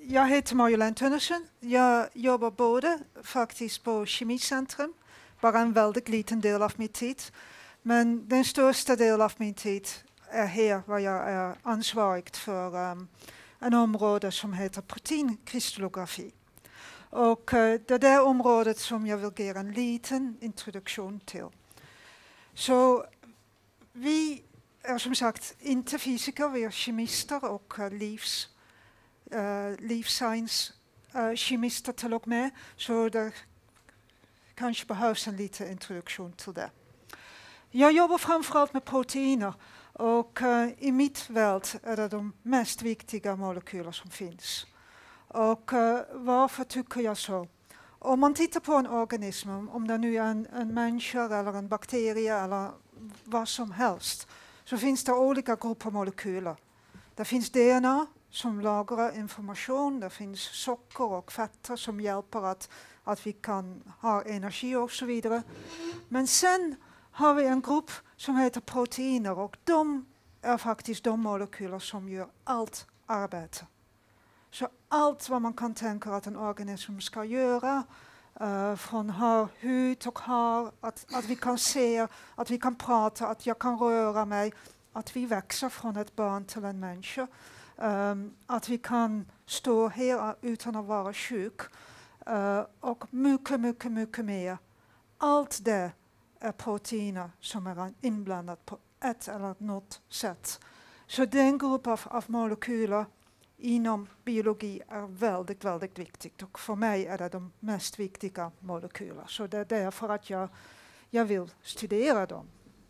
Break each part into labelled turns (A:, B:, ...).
A: Jag heter Marjolein Tønnesen. Jag jobbar både faktiskt på Kemicentrum, bara en väldigt liten del av min tid. Men den största delen av min tid är här, var jag är ansvarig för en område som heter proteinkrystallografi. Och det är det området som jag vill ge en liten introduktion till. Så vi är som sagt inte fysiker, vi är kemister och livsscience-kemister till och med. Så det kanske behövs en liten introduktion till det. Jag jobbar framförallt med proteiner och i mitt värld är det de mest viktiga molekyler som finns. Och varför tycker jag så? Om man tittar på en organism, om det nu är en människa eller en bakterie eller vad som helst, så finns det olika grupper molekyler. Det finns DNA som lagrar information, det finns socker och fetter som hjälper att vi kan ha energi och så vidare. Men sen har vi en grupp som heter proteiner och de är faktiskt de molekyler som gör allt arbete. Så allt vad man kan tänka att en organism ska göra, från hud och hår, att vi kan se, att vi kan prata, att jag kan röra mig, att vi växer från ett barn till en människa, att vi kan stå här utan att vara sjuk och mycket mer. Allt det är proteiner som är inblandat på ett eller något sätt. Så den grupp av molekyler inom biologi är väldigt viktigt och för mig är det de mest viktiga molekyler. Så det är därför att jag vill studera dem.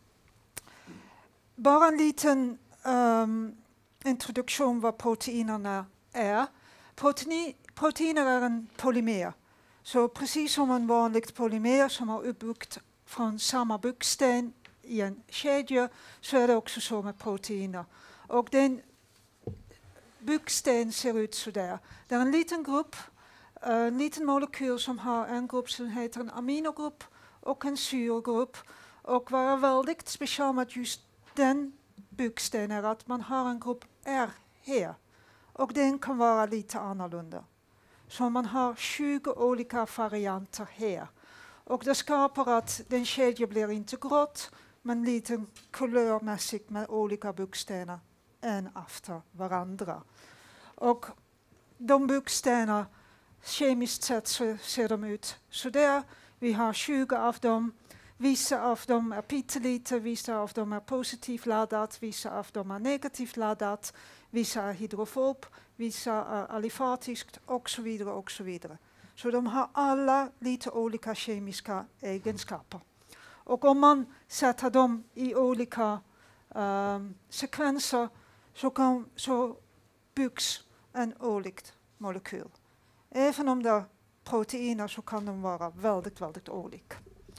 A: Bara en liten introduktion vad proteinerna är. Proteiner är en polymer. Så precis som en vanligt polymer som är uppbyggt från samma byggsten i en kedja så är det också så med proteiner. Och den byggsten ser ut så där. Det är en liten grupp, en liten molekyl som har en grupp som heter en aminogrupp och en syrgrupp. Och vad är väldigt speciellt med just den byggsten är att man har en grupp R här. Och den kan vara lite annorlunda. Så man har 20 olika varianter här. Och det skapar att den kedjan blir inte grått, men lite kulörmässigt med olika byggstenar en efter varandra. Och de byggstenar, kemiskt sett så ser de ut så där. Vi har 20 av dem. Vissa av dem är pyttelite, vissa av dem är positivt laddat, vissa av dem är negativt laddat, vissa är hydrofob, vissa är alifatiskt och så vidare och så vidare. Så de har alla lite olika kemiska egenskaper. Och om man sätter dem i olika sekvenser så byggs en olikt molekyl. Även om det är proteiner så kan de vara väldigt olika.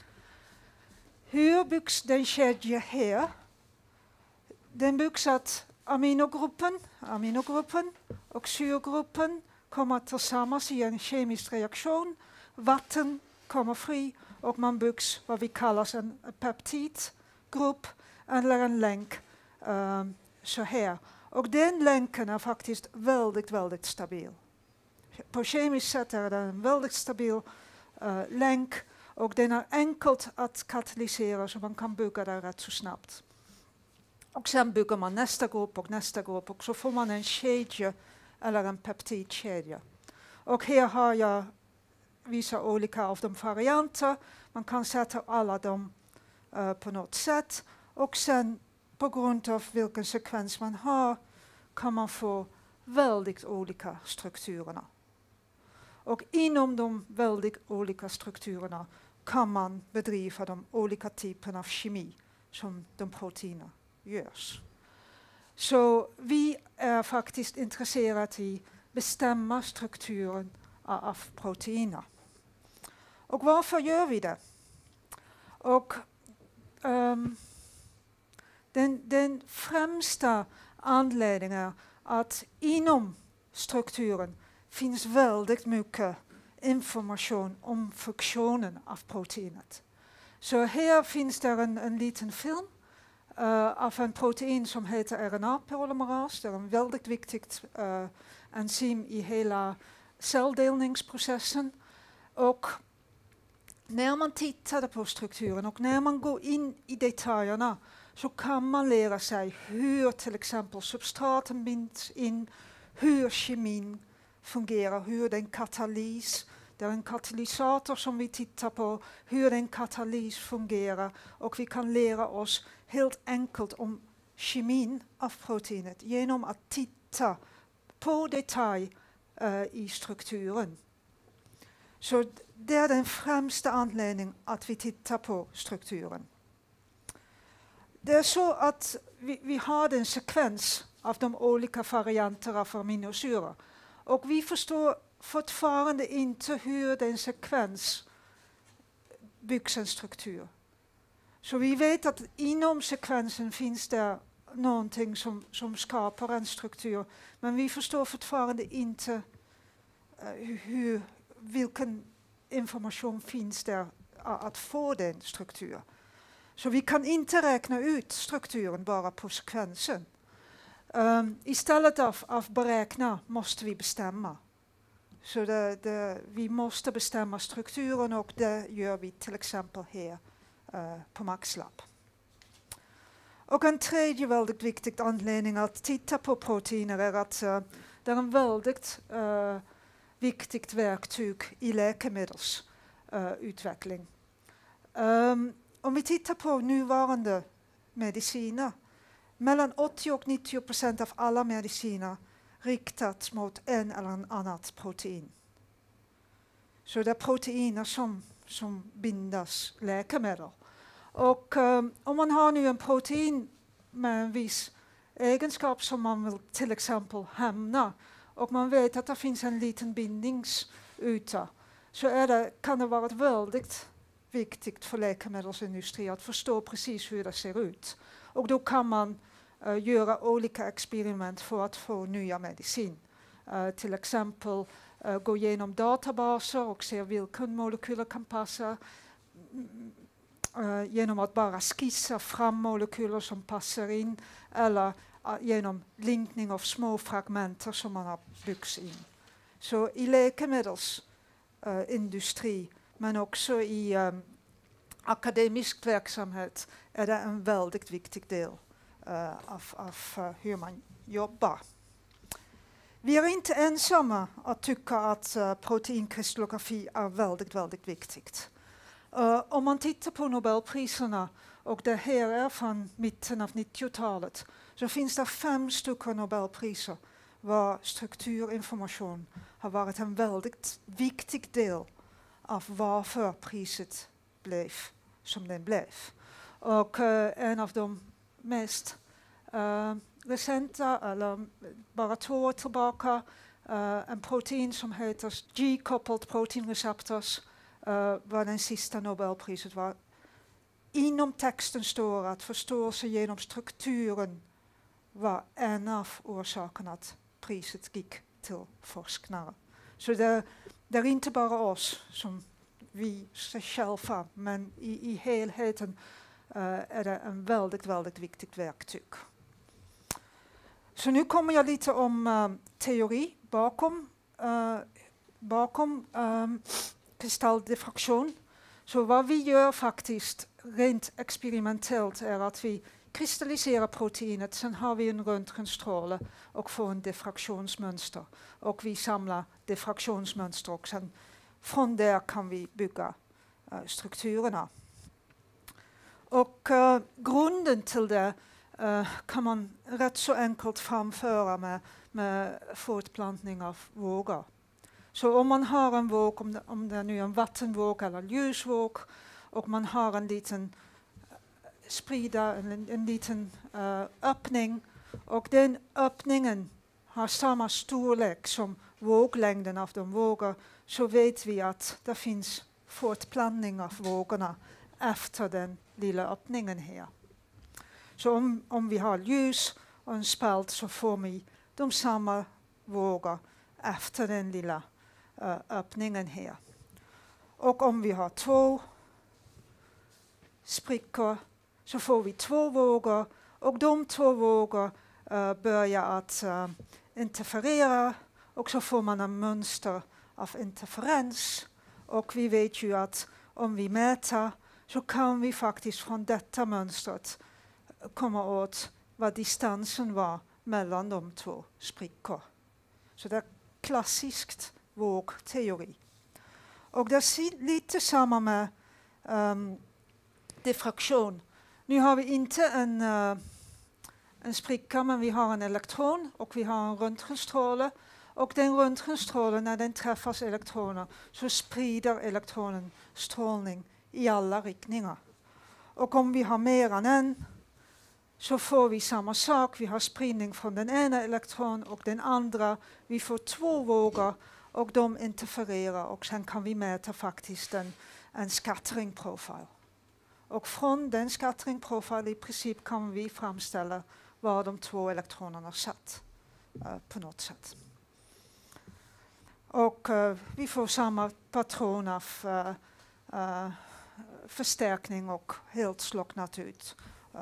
A: Hur byggs den kedja här? Den byggs att aminogruppen och syrgruppen kommer tillsammans i en kemisk reaktion. Vatten kommer fri och man byggs vad vi kallar en peptidgrupp eller en länk så här. Och den länken är faktiskt väldigt stabil. På kemiskt sätt är det en väldigt stabil länk och den är enkelt att katalysera så man kan bygga det rätt så snabbt. Och sen bygger man nästa grupp och så får man en kedja eller en peptidkedja. Och här har jag vissa olika av de varianter. Man kan sätta alla dem på något sätt. Och sen på grund av vilken sekvens man har kan man få väldigt olika strukturerna. Och inom de väldigt olika strukturerna kan man bedriva de olika typerna av kemi som de proteiner görs. Så vi är faktiskt intresserade i att bestämma strukturen av proteiner. Och varför gör vi det? Och den främsta anledningen är att inom strukturen finns väldigt mycket information om funktionen av proteinet. Så här finns det en liten film av en protein som heter RNA-polymeras. Det är en väldigt viktigt enzym i hela celldelningsprocessen. Och när man tittar på strukturen och när man går in i detaljerna så kan man lära sig hur till exempel substraten binds in, hur kemin fungerar, hur den katalys, det är en katalysator som vi tittar på, hur en katalys fungerar, och vi kan lära oss helt enkelt om kemin av proteinet genom att titta på detalj i strukturen. Så det är den främsta anledningen att vi tittar på strukturen. Det är så att vi har en sekvens av de olika varianter av aminosyror. Och vi förstår fortfarande inte hur den sekvens byggs en struktur. Så vi vet att inom sekvensen finns det någonting som skapar en struktur. Men vi förstår fortfarande inte vilken information finns där att få den strukturen. Så vi kan inte räkna ut strukturen bara på sekvensen. Istället av beräkna måste vi bestämma. Så vi måste bestämma strukturen, och det gör vi till exempel här på MaxLab. Och en tredje väldigt viktig anledning att titta på proteiner är att det är en väldigt viktigt verktyg i läkemedelsutveckling. Om vi tittar på nuvarande mediciner, mellan 80 och 90% av alla mediciner riktats mot en eller annat protein. Så det är proteiner som bindas läkemedel. Och om man har nu en protein med en viss egenskap som man vill till exempel hämna, och man vet att det finns en liten bindningsyta, så kan det vara väldigt viktigt för läkemedelsindustrin att förstå precis hur det ser ut. Och då kan man göra olika experiment för att få nya medicin. Till exempel gå igenom databaser och se vilken molekyler kan passa. Genom att bara skissa fram molekyler som passar in, eller genom linkning av små fragmenter som man har byggt in. Så i läkemedelsindustri, men också i akademisk verksamhet, är det en väldigt viktig del av hur man jobbar. Vi är inte ensamma att tycka att proteinkristallografi är väldigt, väldigt viktigt. Om man tittar på Nobelpriserna, och det här är från mitten av 90-talet, så finns det 5 stycken Nobelpriser var strukturinformation har varit en väldigt viktig del av varför priset blev som den blev. Och en av de mest recenta, eller bara 2 år tillbaka, en protein som heter G-coupled protein receptors, var den sista Nobelpriset var. Inom texten står att förståelse genom strukturen var en av orsakerna att priset gick till forskare. Så det är inte bara oss som vi själva, men i helheten är det en väldigt, väldigt viktigt verktyg. Så nu kommer jag lite om teori bakom kristalldifraktion. Så vad vi gör faktiskt rent experimentellt är att vi kristalliserar proteinet, sen har vi en röntgenstråle och får en diffraktionsmönster. Och vi samlar diffraktionsmönster, och sen från där kan vi bygga strukturerna. Och grunden till det kan man rätt så enkelt framföra med fortplantning av vågor. Så om man har en våg, om det är nu en vattenvåg eller ljusvåg, och man har en liten en liten öppning, och den öppningen har samma storlek som våglängden av de vågor, så vet vi att det finns fortplantning av vågorna efter den lilla öppningen här. Så om vi har ljus och en spalt, så får vi de samma vågor efter den lilla öppningen här. Och om vi har 2 sprickor, så får vi 2 vågor och de 2 vågor börjar att interferera och så får man en mönster av interferens. Och vi vet ju att om vi mäter så kan vi faktiskt från detta mönstret komma åt vad distansen var mellan de 2 sprickor. Så det är klassiskt vågteori. Och det är lite samma med diffraktion. Nu har vi inte en spricka, men vi har en elektron och vi har en röntgenstråle. Och den röntgenstrålen, när den träffar elektroner, så sprider elektronen strålning i alla riktningar. Och om vi har mer än en, så får vi samma sak. Vi har spridning från den ena elektron och den andra. Vi får 2 vågor och de interfererar och sen kan vi mäta faktiskt en scattering profile. Och från den scattering profile i princip kan vi framställa var de 2 elektronerna satt på något sätt. Och vi får samma patron av förstärkning och helt slocknat ut.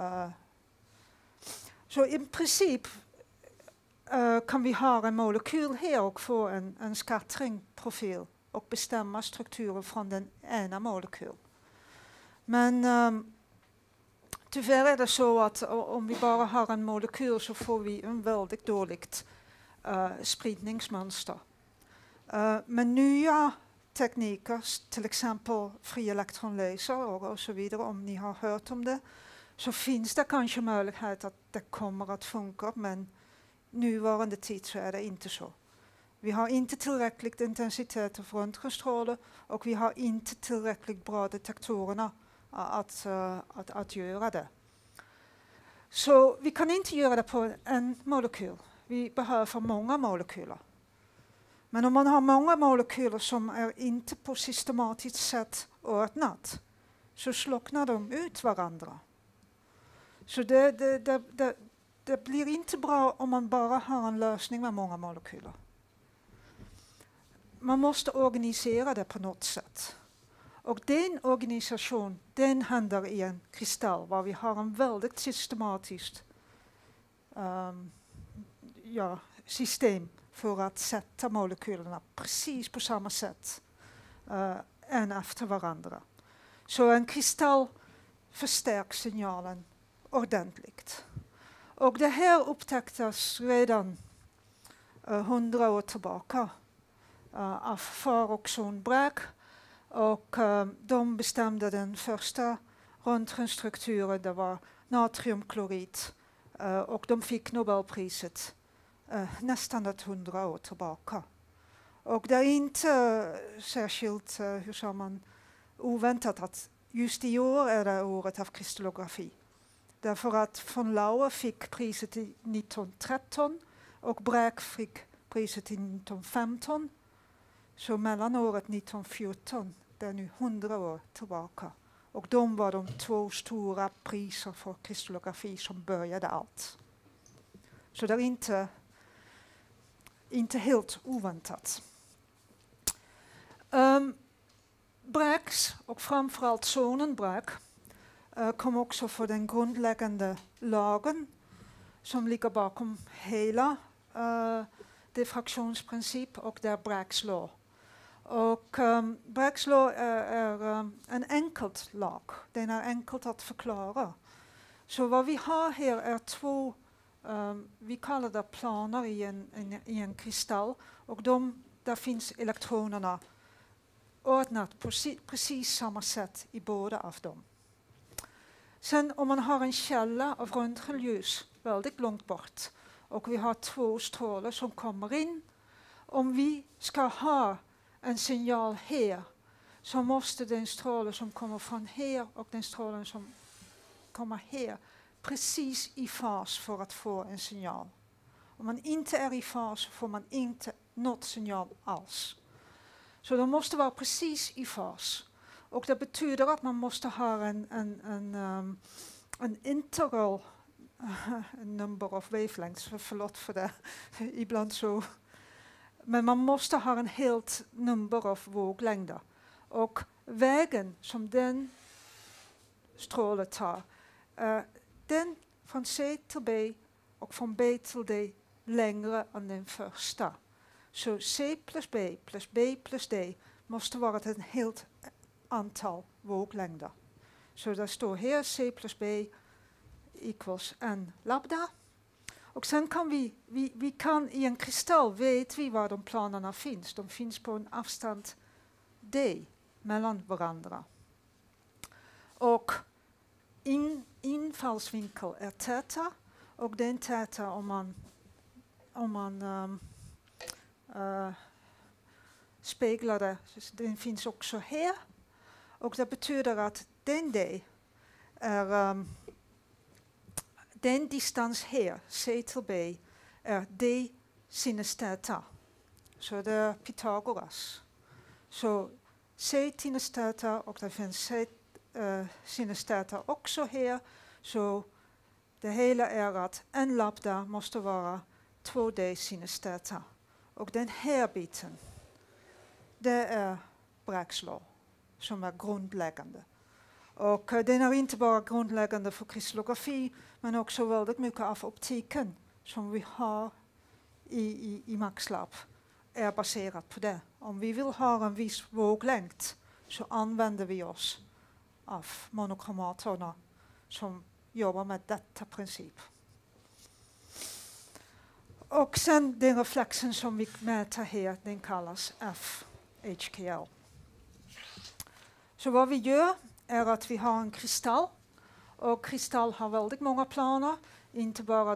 A: Så i princip kan vi ha en molekyl här och få en scattering-profil och bestämma strukturer från den ena molekyl. Men tyvärr är det så att om vi bara har en molekyl så får vi en väldigt dåligt spridningsmönster. Men nya tekniker, till exempel fri elektronlaser och så vidare, om ni har hört om det, så finns det kanske möjlighet att det kommer att funka, men nuvarande tid så är det inte så. Vi har inte tillräckligt intensitet av röntgenstrålar och vi har inte tillräckligt bra detektorerna att göra det. Så vi kan inte göra det på en molekyl. Vi behöver många molekyler. Men om man har många molekyler som är inte på systematiskt sätt ordnat, så slocknar de ut varandra. Så det blir inte bra om man bara har en lösning med många molekyler. Man måste organisera det på något sätt. Och den organisation, den händer i en kristall, var vi har en väldigt systematiskt system för att sätta molekylerna precis på samma sätt en efter varandra. Så en kristall förstärker signalen ordentligt. Och det här upptäcktes redan 100 år tillbaka av Farr och Son Bragg. Och de bestämde den första röntgenstrukturen, det var natriumklorid. Och de fick Nobelpriset nästan 100 år tillbaka. Och det är inte särskilt, oväntat att just i år är det året av krystallografi. Därför att von Laue fick priset 1913 och Bragg fick priset 1915. Så mellan året 1914, det är nu 100 år tillbaka. Och de var de 2 stora priser för krystallografi som började allt. Så det är inte helt oväntat. Braggs, och framförallt sonen Bragg, kom också för den grundläggande lagen som ligger bakom hela diffraktionsprincip, och det är Braggs law. Och Braggs law är en enkelt lag. Den är enkelt att förklara. Så vad vi har här är 2, vi kallar det planer i en kristall, och där finns elektronerna ordnat på precis samma sätt i båda av dem. Sen om man har en källa av röntgenljus väldigt långt bort och vi har 2 strålar som kommer in, om vi ska ha en signal här så måste den stråle som kommer från här och den strålen som kommer här precis i fas för att få en signal. Om man inte är i fas får man inte något signal alls. Så de måste vara precis i fas. Och det betyder att man måste ha en integral number of wavelengths, förlåt för det, ibland så. Men man måste ha en helt number av våglängder. Och vägen som den strålen tar Den från C till B och från B till D längre än den första. Så C plus B plus D måste vara ett helt antal våglängder. Så det står här C plus B equals n lambda. Och sen kan vi kan i en kristall vet vi var de planerna finns. De finns på en avstånd D mellan varandra. Och infallsvinkel är theta. Och den theta om man speglar det, den finns också här. Och det betyder att den D är den distans här, C till B, är D sinus theta. Så det är Pythagoras. Så C sinus theta och det finns C sinus theta också här. Så det hela är att n lambda måste vara 2D sinus theta. Och den här biten, det är Braggs law som är grundläggande. Och den är inte bara grundläggande för krystallografi men också väldigt mycket av optiken som vi har i MAXLAB är baserat på det. Om vi vill ha en viss våglängd så använder vi oss av monokromatorerna som jobbar med detta princip. Och sen den reflexen som vi mäter här, den kallas FHKL. Så vad vi gör är att vi har en kristall. Och kristall har väldigt många planer. Inte bara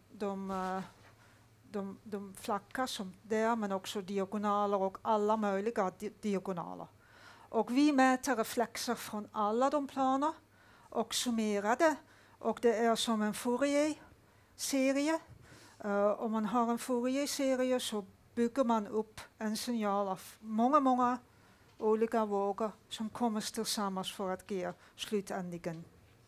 A: de flacka som där men också diagonaler och alla möjliga diagonaler. Och vi mäter reflexer från alla de planer och summerar det. Och det är som en Fourier-serie. Om man har en Fourier-serie så bygger man upp en signal av många olika vågor som kommer tillsammans för att ge slutändigen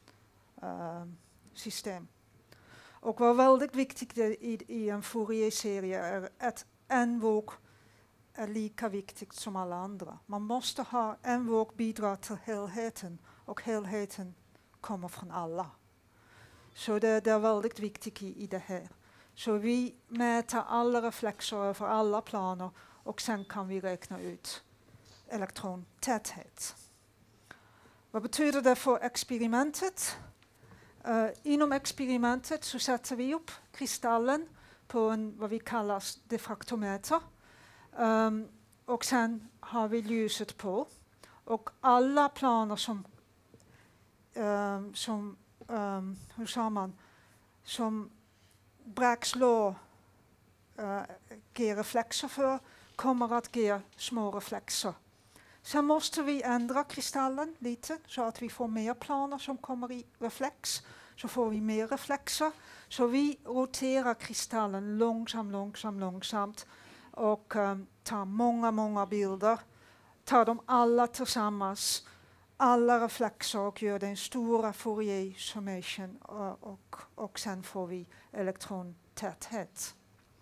A: system. Och vad väldigt viktigt i en Fourier-serie är att en våg är lika viktigt som alla andra. Man måste ha en våg bidra till helheten och helheten kommer från alla. Så det är väldigt viktigt i det här. Så vi mäter alla reflexer för alla planer och sen kan vi räkna ut elektrontäthet. Vad betyder det för experimentet? Inom experimentet så sätter vi upp kristallen på en vad vi kallar diffraktometer. Och sen har vi ljuset på. Och alla planer som Braggs law ger reflexer för kommer att ge små reflexer. Sen måste vi ändra kristallen lite så att vi får mer planer som kommer i reflex. Så får vi mer reflexer. Så vi roterar kristallen långsamt och tar många bilder. Tar dem alla tillsammans, alla reflexer och gör den stora Fourier summation och sen får vi elektrontäthet.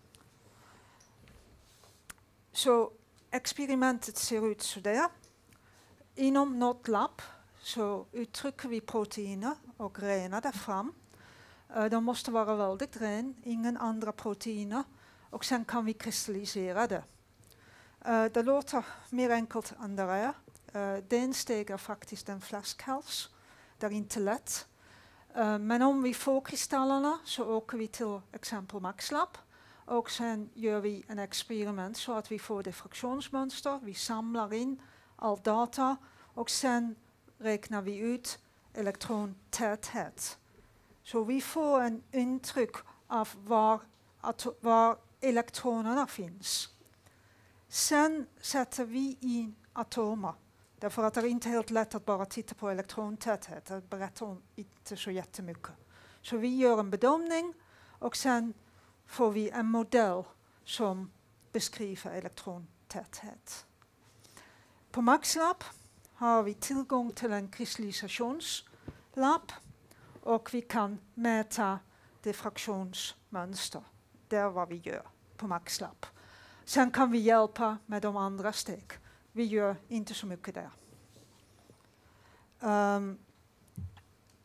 A: Så experimentet ser ut så där. Inom något labb så uttrycker vi proteiner och renar det fram. De måste vara väldigt ren, ingen andra proteiner. Och sen kan vi kristallisera det. Det låter mer enkelt än det är. Den steg är faktiskt en flaskhals. Det är inte lätt. Men om vi får kristallerna så åker vi till exempel MAXLAB. Och sen gör vi en experiment så att vi får diffraktionsmönster. Vi samlar in all data och sen räknar vi ut elektrontäthet. Så vi får en intryck av var elektronerna finns. Sen sätter vi in atomer. Därför att det är inte helt lätt att bara titta på elektrontäthet. Det berättar inte så jättemycket. Så vi gör en bedömning och sen får vi en modell som beskriver elektrontäthet. På MAXLAB har vi tillgång till en kristallisationslabb och vi kan mäta diffraktionsmönster. Det är vad vi gör på MAXLAB. Sen kan vi hjälpa med de andra steg. Vi gör inte så mycket där.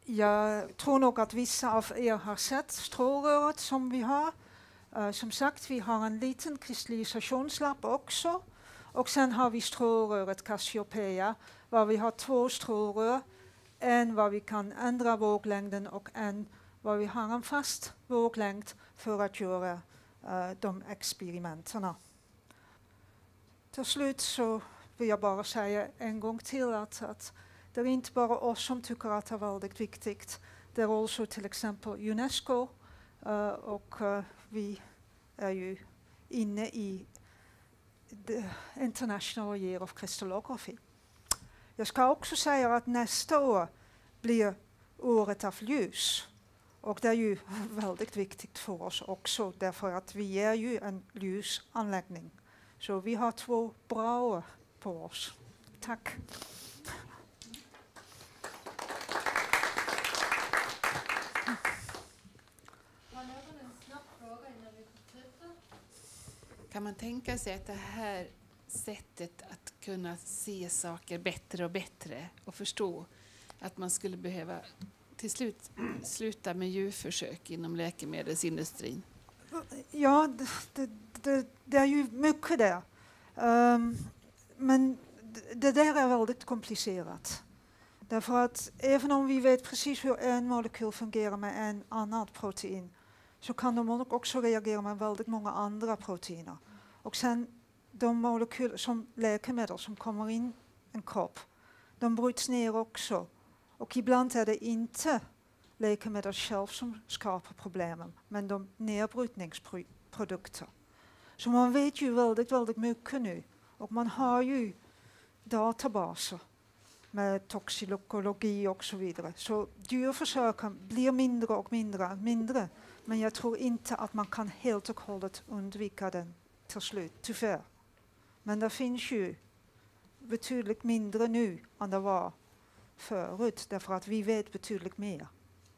A: Jag tror nog att vissa av er har sett strålröret som vi har. Som sagt, vi har en liten kristallisationslabb också. Och sen har vi strålröret Cassiopeia, var vi har 2 strålrör. En var vi kan ändra våglängden och en var vi har en fast våglängd för att göra de experimenten. Till slut så vill jag bara säga en gång till att det är inte bara oss som tycker att det är väldigt viktigt. Det är också till exempel UNESCO och vi är ju inne i the International Year of Crystallography. Jag ska också säga att nästa år blir året av ljus. Och det är ju väldigt viktigt för oss också därför att vi är ju en ljusanläggning. Så vi har 2 bra år på oss. Tack.
B: Kan man tänka sig att det här sättet att kunna se saker bättre och bättre och förstå att man skulle behöva till slut sluta med djurförsök inom läkemedelsindustrin?
A: Ja, det är ju mycket där. Men det där är väldigt komplicerat. Därför att även om vi vet precis hur en molekyl fungerar med en annan protein så kan de också reagera med väldigt många andra proteiner. Och sen de molekyler som läkemedel som kommer in i en kropp, de bryts ner också. Och ibland är det inte läkemedel själv som skapar problemen, men de nedbrytningsprodukter. Så man vet ju väldigt mycket nu. Och man har ju databaser med toxikologi och så vidare. Så djurförsöken blir mindre och mindre. Men jag tror inte att man kan helt och hållet undvika den till slut, tyvärr. Men det finns ju betydligt mindre nu än det var förut, därför att vi vet betydligt mer.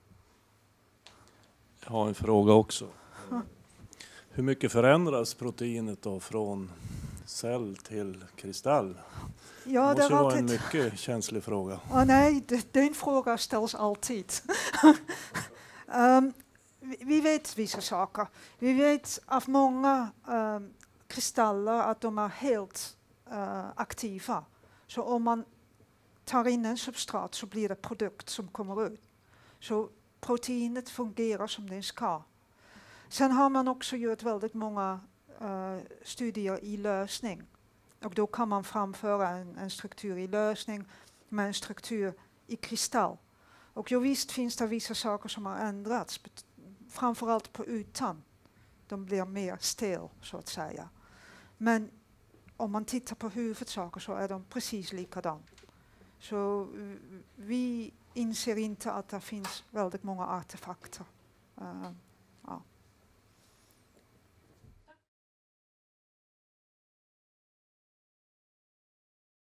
C: Jag har en fråga också. Hur mycket förändras proteinet då från cell till kristall?
A: Ja,
C: det måste vara
A: alltid
C: en mycket känslig fråga.
A: Nej, den frågan ställs alltid. Vi vet vissa saker. Vi vet av många kristaller att de är helt aktiva. Så om man tar in en substrat så blir det produkt som kommer ut. Så proteinet fungerar som det ska. Sen har man också gjort väldigt många studier i lösning. Och då kan man framföra en struktur i lösning med en struktur i kristall. Och jo, visst finns det vissa saker som har ändrats. Framförallt på ytan. De blir mer stel så att säga. Men om man tittar på huvudsaker så är de precis likadana. Så vi inser inte att det finns väldigt många artefakter